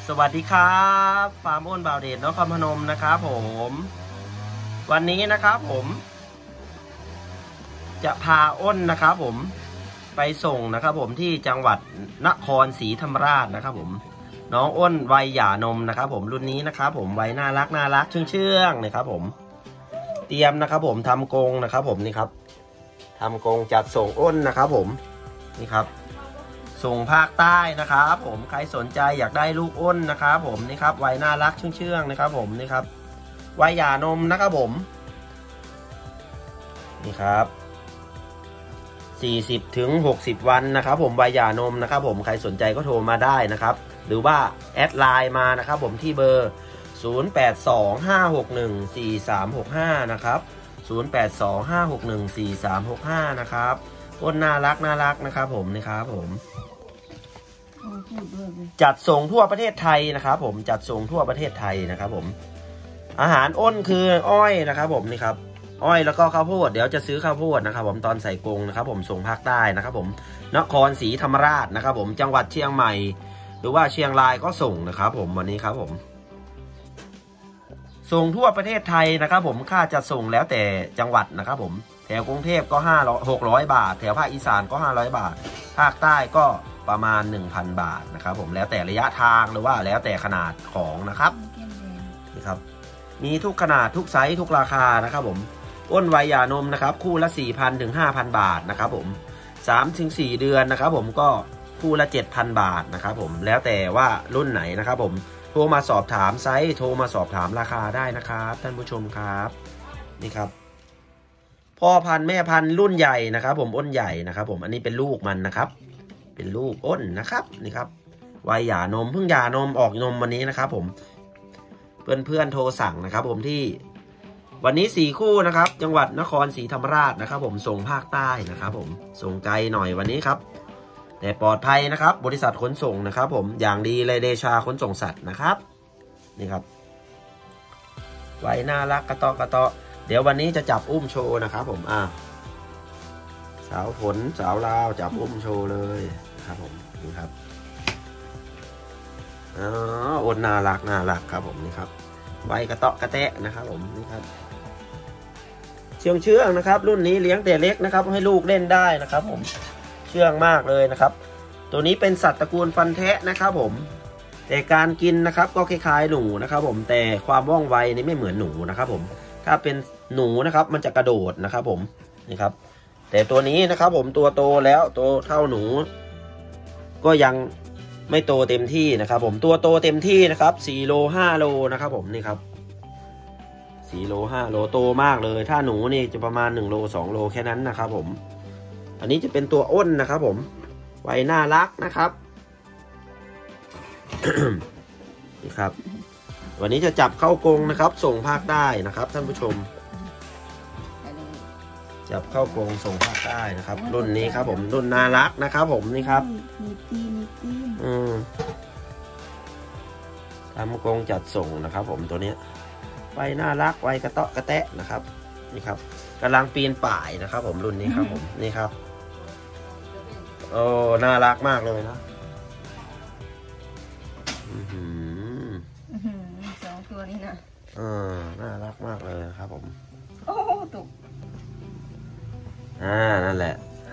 สวัสดีครับฟาร์มอ้นบ่าวเดชนครพนมนะครับผมวันนี้นะครับผมจะพาอ้นนะครับผมไปส่งนะครับผมที่จังหวัดนครศรีธรรมราชนะครับผมน้องอ้นวัยหย่านมนะครับผมรุ่นนี้นะครับผมวัยน่ารักเชื่องนะครับผมเตรียมนะครับผมทำกรงนะครับผมนี่ครับทำกรงจัดส่งอ้นนะครับผมนี่ครับส่งภาคใต้นะครับผมใครสนใจอยากได้ลูกอ้นนะครับผมนี่ครับวัยน่ารักเชื่องนะครับผมนี่ครับวัยหย่านมนะครับผมนี่ครับ40 ถึง 60 วันนะครับผมวัยหย่านมนะครับผมใครสนใจก็โทรมาได้นะครับหรือว่าแอดไลน์มานะครับผมที่เบอร์0825614365นะครับ0825614365นะครับอ้นน่ารักนะครับผมนี่ครับผมจัดส่งทั่วประเทศไทยนะครับผมจัดส่งทั่วประเทศไทยนะครับผมอาหารอ้นคืออ้อยนะครับผมนี่ครับอ้อยแล้วก็ข้าวโพดเดี๋ยวจะซื้อข้าวโพดนะครับผมตอนใส่กรงนะครับผมส่งภาคใต้นะครับผมนครศรีธรรมราชนะครับผมจังหวัดเชียงใหม่หรือว่าเชียงรายก็ส่งนะครับผมวันนี้ครับผมส่งทั่วประเทศไทยนะครับผมค่าจะส่งแล้วแต่จังหวัดนะครับผมแถวกรุงเทพก็600 บาทแถวภาคอีสานก็500 บาทภาคใต้ก็ประมาณ 1,000 บาทนะครับผมแล้วแต่ระยะทางหรือว่าแล้วแต่ขนาดของนะครับนี่ครับมีทุกขนาดทุกไซส์ทุกราคานะครับผมอ้นวัยหย่านมนะครับคู่ละ 4,000 ถึง 5,000 บาทนะครับผม 3-4 เดือนนะครับผมก็คู่ละ 7,000 บาทนะครับผมแล้วแต่ว่ารุ่นไหนนะครับผมโทรมาสอบถามไซส์โทรมาสอบถามราคาได้นะครับท่านผู้ชมครับนี่ครับพ่อพันธุ์แม่พันธุ์รุ่นใหญ่นะครับผมอ้นใหญ่นะครับผมอันนี้เป็นลูกมันนะครับเป็นลูกอ้นนะครับนี่ครับวัยหย่านมเพิ่งหย่านมออกนมวันนี้นะครับผมเพื่อนโทรสั่งนะครับผมที่วันนี้4 คู่นะครับจังหวัดนครศรีธรรมราชนะครับผมส่งภาคใต้นะครับผมส่งไกลหน่อยวันนี้ครับแต่ปลอดภัยนะครับบริษัทขนส่งนะครับผมอย่างดีเลยเดชาขนส่งสัตว์นะครับนี่ครับไว้น่ารักกระต่อเดี๋ยววันนี้จะจับอุ้มโชว์นะครับผมสาวฝนสาวลาวจับอุ้มโชว์เลยครับผมนี่ครับอ้นน่ารักครับผมนี่ครับไว้กระแตะนะครับผมนี่ครับเชื่องนะครับรุ่นนี้เลี้ยงแต่เล็กนะครับให้ลูกเล่นได้นะครับผมเชื่องมากเลยนะครับตัวนี้เป็นสัตว์ตระกูลฟันแทะนะครับผมแต่การกินนะครับก็คล้ายๆหนูนะครับผมแต่ความว่องไวนี่ไม่เหมือนหนูนะครับผมถ้าเป็นหนูนะครับมันจะกระโดดนะครับผมนี่ครับแต่ตัวนี้นะครับผมตัวโตแล้วโตเท่าหนูก็ยังไม่โตเต็มที่นะครับผมตัวโตเต็มที่นะครับ4 โล 5 โลนะครับผมนี่ครับ4 โล 5 โลโตมากเลยถ้าหนูนี่จะประมาณ1 โล 2 โลแค่นั้นนะครับผมอันนี้จะเป็นตัวอ้นนะครับผมวัยน่ารักนะครับ นี่ครับวันนี้จะจับเข้ากรงนะครับส่งภาคใต้นะครับท่านผู้ชมจับเข้ากรงส่งภาคใต้นะครับรุ่นนี้ครับผมรุ่นน่ารักนะครับผมนี่ครับมีตีทำกรงจัดส่งนะครับผมตัวนี้วัยน่ารักวัยกระแตะนะครับนี่ครับกำลังปีนป่ายนะครับผมรุ่นนี้ครับผมนี่ครับโอ้น่ารักมากเลยนะ 2 ตัวนี้นะน่ารักมากเลยครับผมโอ้ตุกนั่นแหละ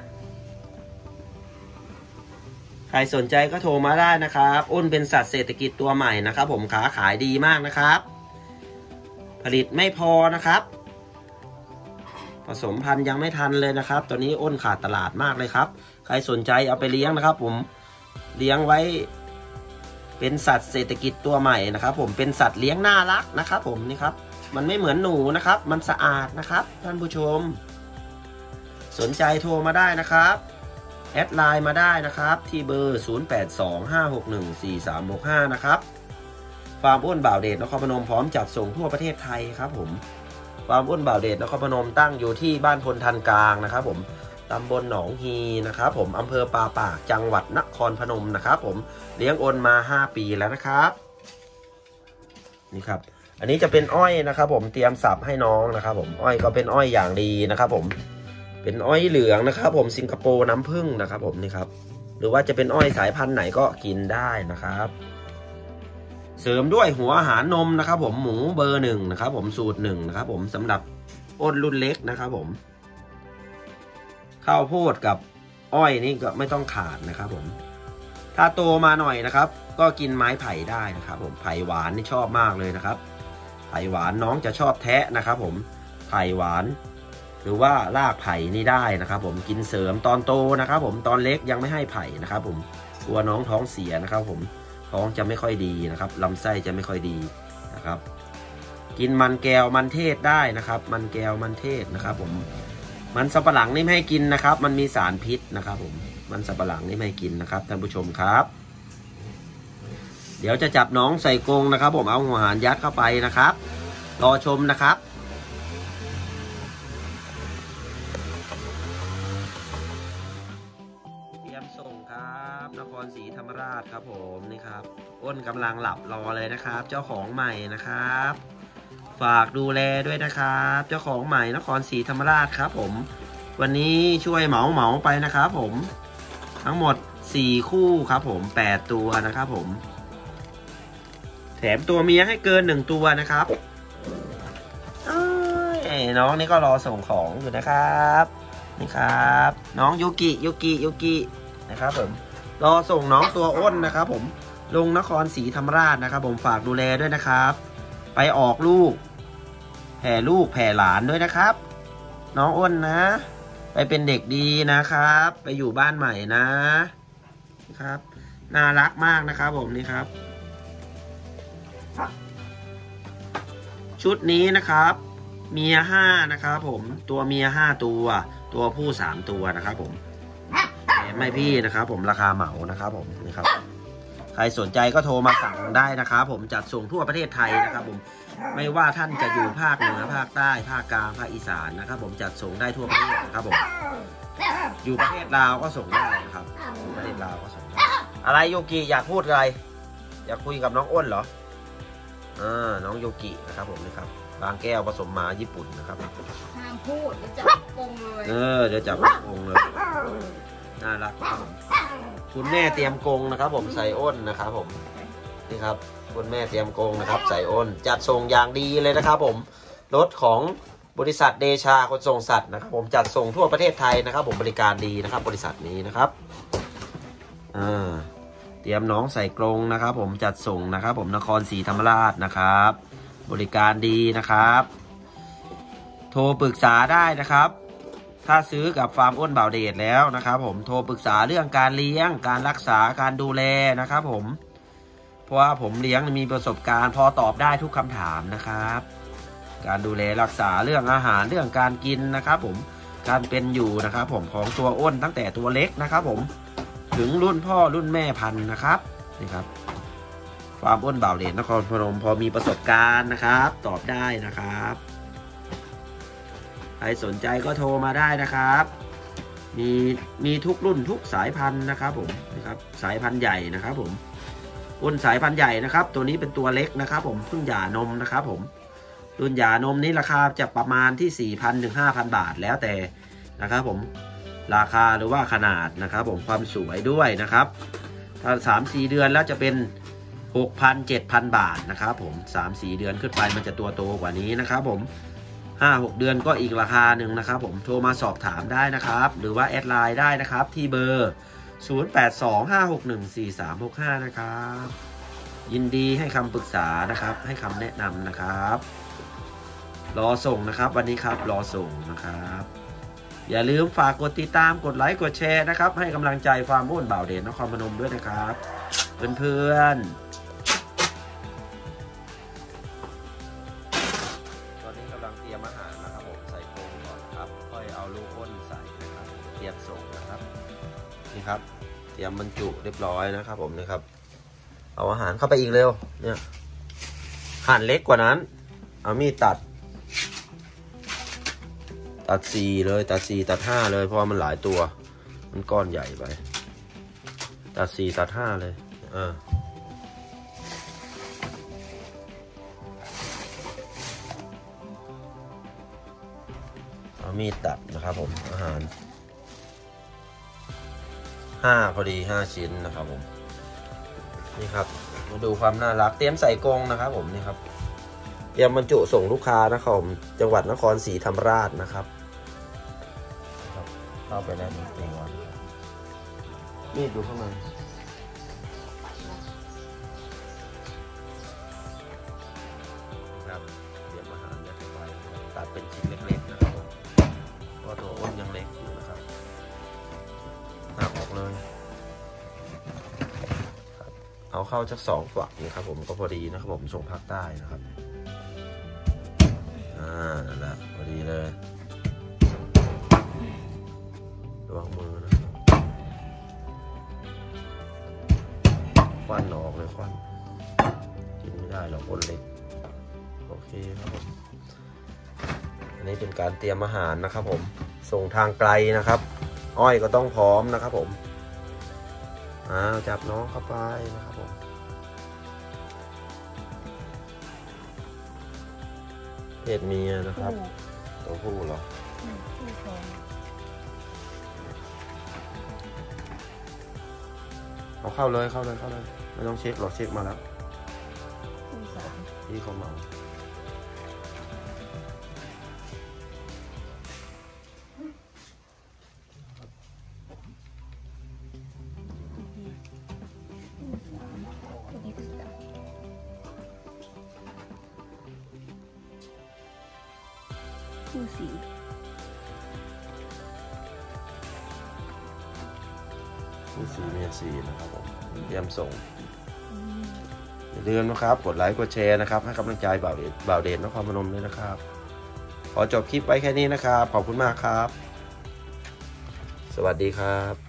ใครสนใจก็โทรมาได้นะครับอ้นเป็นสัตว์เศรษฐกิจตัวใหม่นะครับผมขาขายดีมากนะครับผลิตไม่พอนะครับผสมพันธุ์ยังไม่ทันเลยนะครับตอนนี้อ้นขาดตลาดมากเลยครับใครสนใจเอาไปเลี้ยงนะครับผมเลี้ยงไว้เป็นสัตว์เศรษฐกิจตัวใหม่นะครับผมเป็นสัตว์เลี้ยงน่ารักนะครับผมนี่ครับมันไม่เหมือนหนูนะครับมันสะอาดนะครับท่านผู้ชมสนใจโทรมาได้นะครับแอดไลน์มาได้นะครับที่เบอร์0825614365นะครับฟาร์มอ้นบ่าวเดชนครพนมพร้อมจัดส่งทั่วประเทศไทยครับผมฟาร์มอ้นบ่าวเดชนครพนมตั้งอยู่ที่บ้านพลทันกลางนะครับผมตำบลหนองฮีนะครับผมอำเภอปาปากจังหวัดนครพนมนะครับผมเลี้ยงอ้นมา5 ปีแล้วนะครับนี่ครับอันนี้จะเป็นอ้อยนะครับผมเตรียมสับให้น้องนะครับผมอ้อยก็เป็นอ้อยอย่างดีนะครับผมเป็นอ้อยเหลืองนะครับผมสิงคโปร์น้ำผึ้งนะครับผมนี่ครับหรือว่าจะเป็นอ้อยสายพันธุ์ไหนก็กินได้นะครับเสริมด้วยหัวอาหารนมนะครับผมหมูเบอร์หนึ่งนะครับผมสูตรหนึ่งนะครับผมสำหรับอ้นรุ่นเล็กนะครับผมข้าวโพดกับอ้อยนี่ก็ไม่ต้องขาดนะครับผมถ้าโตมาหน่อยนะครับก็กินไม้ไผ่ได้นะครับผมไผ่หวานนี่ชอบมากเลยนะครับไผ่หวานน้องจะชอบแทะนะครับผมไผ่หวานหรือว่ารากไผ่นี่ได้นะครับผมกินเสริมตอนโตนะครับผมตอนเล็กยังไม่ให้ไผ่นะครับผมกลัวน้องท้องเสียนะครับผมท้องจะไม่ค่อยดีนะครับลำไส้จะไม่ค่อยดีนะครับกินมันแก้วมันเทศได้นะครับมันแก้วมันเทศนะครับผมมันสับปะหลังนี่ไม่ให้กินนะครับมันมีสารพิษนะครับผมมันสับปะหลังนี่ไม่ให้กินนะครับท่านผู้ชมครับเดี๋ยวจะจับน้องใส่กรงนะครับผมเอาหัวหารยัดเข้าไปนะครับรอชมนะครับเตรียมส่งครับนครศรีธรรมราชครับผมนี่ครับอ้นกำลังหลับรอเลยนะครับเจ้าของใหม่นะครับฝากดูแลด้วยนะครับเจ้าของใหม่นครศรีธรรมราชครับผมวันนี้ช่วยเหมาไปนะครับผมทั้งหมด4คู่ครับผม8ตัวนะครับผมแถมตัวเมียให้เกิน1ตัวนะครับน้องนี่ก็รอส่งของอยู่นะครับนี่ครับน้องยูกินะครับผมรอส่งน้องตัวอ้นนะครับผมลงนครศรีธรรมราชนะครับผมฝากดูแลด้วยนะครับไปออกลูกแผ่หลานด้วยนะครับน้องอ้นนะไปเป็นเด็กดีนะครับไปอยู่บ้านใหม่นะครับน่ารักมากนะครับผมนี่ครับชุดนี้นะครับเมีย5นะครับผมตัวเมีย5ตัวผู้3ตัวนะครับผมไม่พี่นะครับผมราคาเหมานะครับผมนี่ครับใครสนใจก็โทรมาสั่งได้นะครับผมจัดส่งทั่วประเทศไทยนะครับผมไม่ว่าท่านจะอยู่ภาคเหนือภาคใต้ภาคกลางภาคอีสานนะครับผมจัดส่งได้ทั่วประเทศนะครับผมอยู่ประเทศลาวก็ส่งได้นะครับประเทศลาวก็ส่งได้อะไรโยกิอยากพูดอะไรอยากคุยกับน้องอ้นเหรอน้องโยกินะครับผมนะครับบางแก้วผสมหมาญี่ปุ่นนะครับห้ามพูดเดี๋ยวจับกรงเลยเดี๋ยวจับกรงเลยน่ารักครับคุณแม่เตรียมกรงนะครับผมใส่อ้นนะครับผมนี่ครับคุณแม่เตรียมกรงนะครับใส่อ้นจัดส่งอย่างดีเลยนะครับผมรถของบริษัทเดชาขนส่งสัตว์นะครับผมจัดส่งทั่วประเทศไทยนะครับผมบริการดีนะครับบริษัทนี้นะครับเตรียมน้องใส่กรงนะครับผมจัดส่งนะครับผมนครศรีธรรมราชนะครับบริการดีนะครับโทรปรึกษาได้นะครับถ้าซื้อกับฟาร์มอ้นบ่าวเดชแล้วนะครับผมโทรปรึกษาเรื่องการเลี้ยงการรักษาการดูแลนะครับผมเพราะว่าผมเลี้ยงมีประสบการณ์พอตอบได้ทุกคำถามนะครับการดูแลรักษาเรื่องอาหารเรื่องการกินนะครับผมการเป็นอยู่นะครับผมของตัวอ้นตั้งแต่ตัวเล็กนะครับผมถึงรุ่นพ่อรุ่นแม่พันธุ์นะครับนี่ครับฟาร์มอ้นบ่าวเดชนครพนมพอมีประสบการณ์นะครับตอบได้นะครับใครสนใจก็โทรมาได้นะครับมีทุกรุ่นทุกสายพันธุ์นะครับผมนะครับสายพันธุ์ใหญ่นะครับผมอ้นสายพันธุ์ใหญ่นะครับตัวนี้เป็นตัวเล็กนะครับผมเพิ่งหย่านมนะครับผมรุ่นหย่านมนี้ราคาจะประมาณที่ 4,000 ถึง 5,000 บาทแล้วแต่นะครับผมราคาหรือว่าขนาดนะครับผมความสวยด้วยนะครับถ้า 3-4 เดือนแล้วจะเป็น 6,000 7,000 บาทนะครับผม 3-4 เดือนขึ้นไปมันจะตัวโตกว่านี้นะครับผม5-6 เดือนก็อีกราคาหนึ่งนะครับผมโทรมาสอบถามได้นะครับหรือว่าแอดไลน์ได้นะครับที่เบอร์0825614365นะครับยินดีให้คำปรึกษานะครับให้คำแนะนำนะครับรอส่งนะครับวันนี้ครับรอส่งนะครับอย่าลืมฝากกดติดตามกดไลค์กดแชร์นะครับให้กำลังใจฟาร์มอ้นบ่าวเดชนครพนมด้วยนะครับเพื่อนๆตอนนี้กำลังเตรียมอาหารนะครับผมใส่กรงก่อนครับค่อยเอาลูกอ้นใส่นะครับเตรียมส่งนะครับนี่ครับเตรียมบรรจุเรียบร้อยนะครับผมนะครับเอาอาหารเข้าไปอีกเร็วเนี่ยหั่นเล็กกว่านั้นเอามีดตัด4เลยตัด4ตัด5เลยเพราะมันหลายตัวมันก้อนใหญ่ไปตัด4ตัด5เลยเอามีดตัดนะครับผมอาหาร5พอดี5ชิ้นนะครับผมนี่ครับมาดูความน่ารักเตรียมใส่กรงนะครับผมนี่ครับเตรียมบรรจุส่งลูกค้านะครับผมจังหวัดนครศรีธรรมราชนะครับเข้าไปแล้ว1 ตัวมีดดูข้างในครับเตรียมอาหารเนี่ยไว้ตัดเป็นชิ้นเล็กๆนะครับผมเพราะตัวอ้นยังเล็กอยู่นะครับหักออกเลยเอาเข้าจาก2 ฝักนี่ครับผมก็พอดีนะครับผมส่งภาคใต้นะครับนั่นแหละพอดีเลยระวังมือนะควันออกเลยควันกินไม่ได้หรอกอ้นเล็กโอเคครับผมอันนี้เป็นการเตรียมอาหารนะครับผมส่งทางไกลนะครับอ้อยก็ต้องพร้อมนะครับผมจับน้องเข้าไปนะครับผมเพศเมียนะครับตัวผู้เหรอเอาเข้าเลยไม่ต้องเช็คหรอกเช็คมาแล้วที่เขาเมาคู่สีเมียสีนะครับผมเตรียมส่งอย่าลืมนะครับกดไลค์กดแชร์นะครับให้กำลังใจบ่าวเดชนครพนมด้วยนะครับขอจบคลิปไว้แค่นี้นะครับขอบคุณมากครับสวัสดีครับ